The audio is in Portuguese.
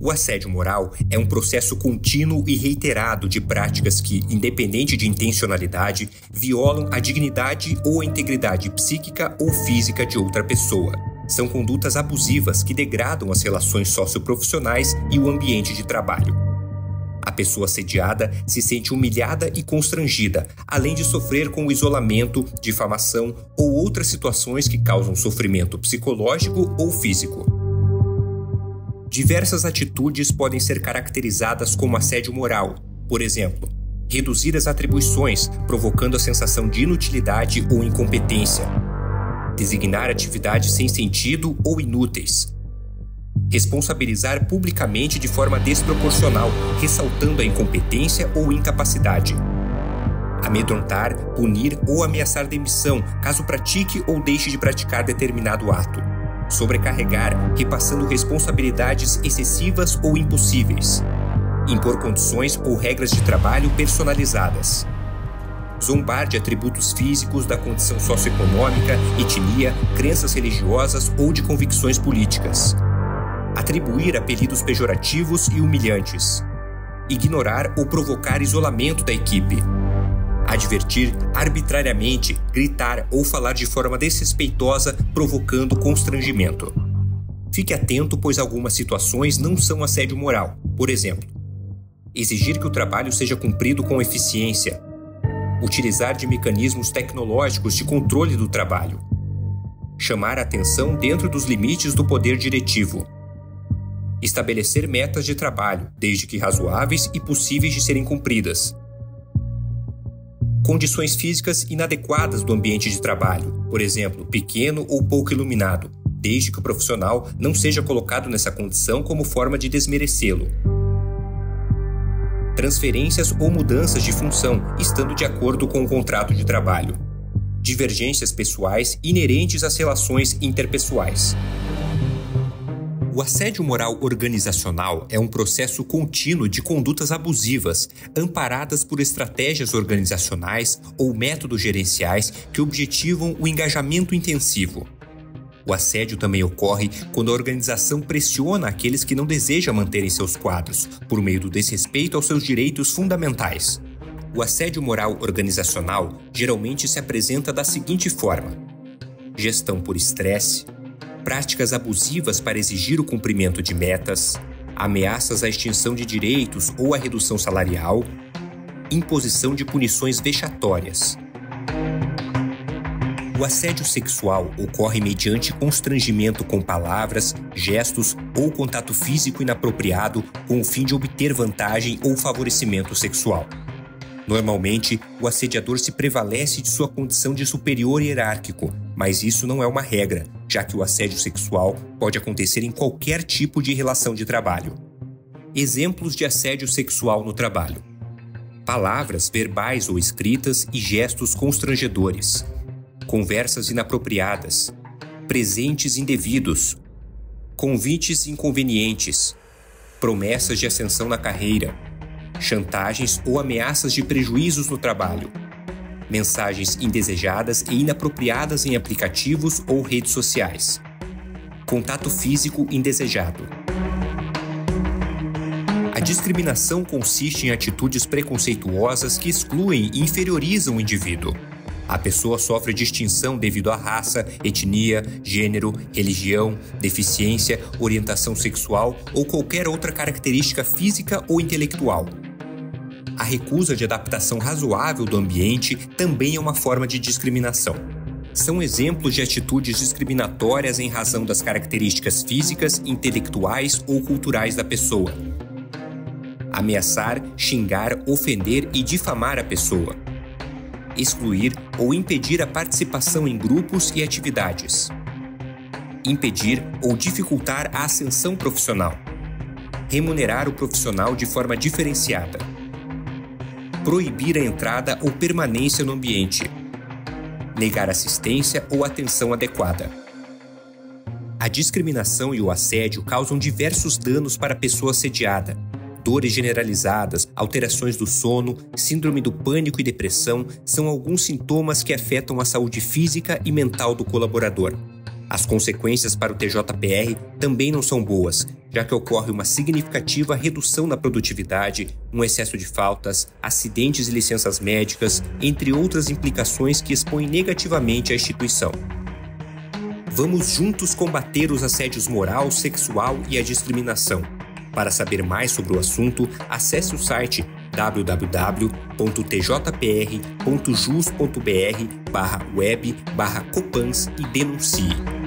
O assédio moral é um processo contínuo e reiterado de práticas que, independente de intencionalidade, violam a dignidade ou a integridade psíquica ou física de outra pessoa. São condutas abusivas que degradam as relações socioprofissionais e o ambiente de trabalho. A pessoa assediada se sente humilhada e constrangida, além de sofrer com o isolamento, difamação ou outras situações que causam sofrimento psicológico ou físico. Diversas atitudes podem ser caracterizadas como assédio moral. Por exemplo, reduzir as atribuições, provocando a sensação de inutilidade ou incompetência. Designar atividades sem sentido ou inúteis. Responsabilizar publicamente de forma desproporcional, ressaltando a incompetência ou incapacidade. Amedrontar, punir ou ameaçar demissão, caso pratique ou deixe de praticar determinado ato. Sobrecarregar, repassando responsabilidades excessivas ou impossíveis. Impor condições ou regras de trabalho personalizadas. Zombar de atributos físicos da condição socioeconômica, etnia, crenças religiosas ou de convicções políticas. Atribuir apelidos pejorativos e humilhantes. Ignorar ou provocar isolamento da equipe. Advertir arbitrariamente, gritar ou falar de forma desrespeitosa, provocando constrangimento. Fique atento, pois algumas situações não são assédio moral. Por exemplo, exigir que o trabalho seja cumprido com eficiência. Utilizar de mecanismos tecnológicos de controle do trabalho. Chamar a atenção dentro dos limites do poder diretivo. Estabelecer metas de trabalho, desde que razoáveis e possíveis de serem cumpridas. Condições físicas inadequadas do ambiente de trabalho, por exemplo, pequeno ou pouco iluminado, desde que o profissional não seja colocado nessa condição como forma de desmerecê-lo. Transferências ou mudanças de função, estando de acordo com o contrato de trabalho. Divergências pessoais inerentes às relações interpessoais. O assédio moral organizacional é um processo contínuo de condutas abusivas, amparadas por estratégias organizacionais ou métodos gerenciais que objetivam o engajamento intensivo. O assédio também ocorre quando a organização pressiona aqueles que não desejam manter em seus quadros, por meio do desrespeito aos seus direitos fundamentais. O assédio moral organizacional geralmente se apresenta da seguinte forma: gestão por estresse, práticas abusivas para exigir o cumprimento de metas, ameaças à extinção de direitos ou à redução salarial, imposição de punições vexatórias. O assédio sexual ocorre mediante constrangimento com palavras, gestos ou contato físico inapropriado com o fim de obter vantagem ou favorecimento sexual. Normalmente, o assediador se prevalece de sua condição de superior hierárquico, mas isso não é uma regra, já que o assédio sexual pode acontecer em qualquer tipo de relação de trabalho. Exemplos de assédio sexual no trabalho: palavras verbais ou escritas e gestos constrangedores, conversas inapropriadas, presentes indevidos, convites inconvenientes, promessas de ascensão na carreira, chantagens ou ameaças de prejuízos no trabalho, mensagens indesejadas e inapropriadas em aplicativos ou redes sociais, contato físico indesejado. A discriminação consiste em atitudes preconceituosas que excluem e inferiorizam o indivíduo. A pessoa sofre distinção devido à raça, etnia, gênero, religião, deficiência, orientação sexual ou qualquer outra característica física ou intelectual. A recusa de adaptação razoável do ambiente também é uma forma de discriminação. São exemplos de atitudes discriminatórias em razão das características físicas, intelectuais ou culturais da pessoa. Ameaçar, xingar, ofender e difamar a pessoa. Excluir ou impedir a participação em grupos e atividades. Impedir ou dificultar a ascensão profissional. Remunerar o profissional de forma diferenciada. Proibir a entrada ou permanência no ambiente. Negar assistência ou atenção adequada. A discriminação e o assédio causam diversos danos para a pessoa assediada. Dores generalizadas, alterações do sono, síndrome do pânico e depressão são alguns sintomas que afetam a saúde física e mental do colaborador. As consequências para o TJPR também não são boas, já que ocorre uma significativa redução na produtividade, um excesso de faltas, acidentes e licenças médicas, entre outras implicações que expõem negativamente a instituição. Vamos juntos combater os assédios moral, sexual e a discriminação. Para saber mais sobre o assunto, acesse o site www.tjpr.jus.br/web/copans e denuncie.